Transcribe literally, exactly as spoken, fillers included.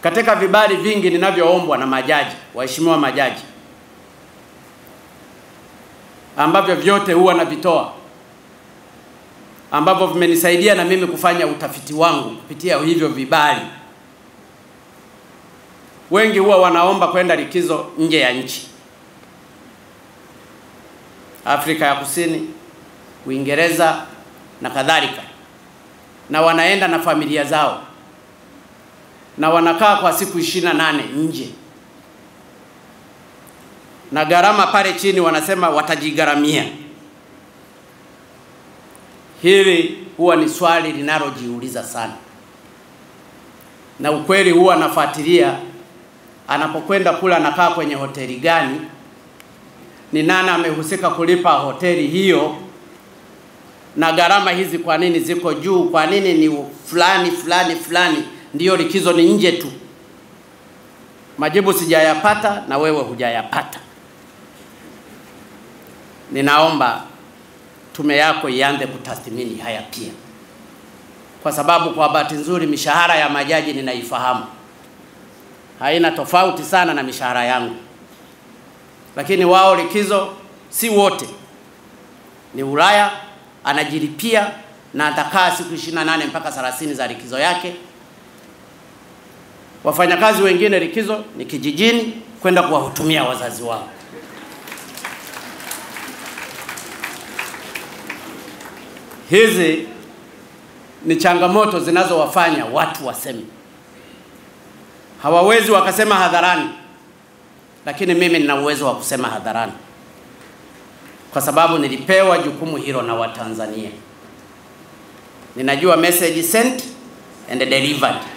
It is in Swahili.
Katika vibali vingi ninavyoombwa na majaji, waheshimiwa majaji, ambavyo vyote huwa navitoa, ambavyo vimenisaidia na mimi kufanya utafiti wangu kupitia hivyo vibali, wengi huwa wanaomba kwenda likizo nje ya nchi. Afrika ya Kusini, Uingereza na kadhalika. Na wanaenda na familia zao. Na wanakaa kwa siku ishirini na nane nje. Na gharama pale chini wanasema watajigaramia. Hili huwa ni swali linalojiuliza sana. Na ukweli huwa nafuatilia anapokwenda kula anakaa kwenye hoteli gani, ni nani amehusika kulipa hoteli hiyo, na gharama hizi kwa nini ziko juu, kwa nini ni fulani fulani fulani ndio likizo ni nje tu. Majibu sijayapata na wewe hujayapata. Ninaomba tume yako ianze kutathmini haya pia. Kwa sababu kwa bahati nzuri mishahara ya majaji ninaifahamu. Haina tofauti sana na mishahara yangu. Lakini wao likizo si wote. Ni Ulaya anajilipia na atakaa siku ishirini na nane mpaka thelathini za likizo yake. Wafanyakazi wengine likizo ni kijijini kwenda kuwahudumia wazazi wao. Hizi ni changamoto zinazowafanya watu waseme. Hawawezi wakasema hadharani, lakini mimi nina uwezo wa kusema hadharani. Kwa sababu nilipewa jukumu hilo na Watanzania. Ninajua message sent and delivered.